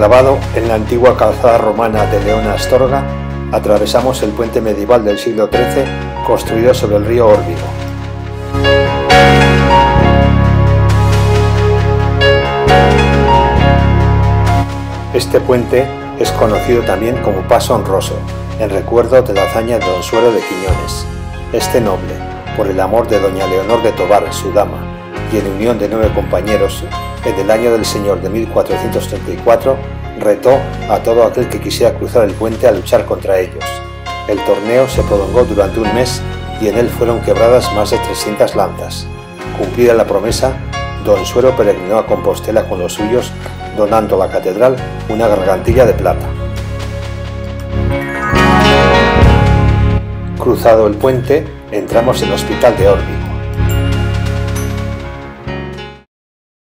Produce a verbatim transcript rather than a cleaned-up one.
Enclavado en la antigua calzada romana de León a Astorga, atravesamos el puente medieval del siglo trece construido sobre el río Órbigo. Este puente es conocido también como Paso Honroso, en recuerdo de la hazaña de don Suero de Quiñones. Este noble, por el amor de doña Leonor de Tobar, su dama, y en unión de nueve compañeros, en el año del Señor de mil cuatrocientos treinta y cuatro, retó a todo aquel que quisiera cruzar el puente a luchar contra ellos. El torneo se prolongó durante un mes y en él fueron quebradas más de trescientas lanzas. Cumplida la promesa, don Suero peregrinó a Compostela con los suyos, donando a la catedral una gargantilla de plata. Cruzado el puente, entramos en el Hospital de Órbigo.